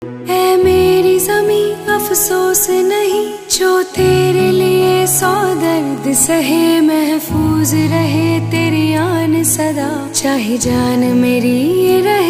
ऐ मेरी ज़मी अफसोस नहीं, जो तेरे लिए 100 दर्द सहे। महफूज रहे तेरी आन सदा, चाहे जान मेरी रहे।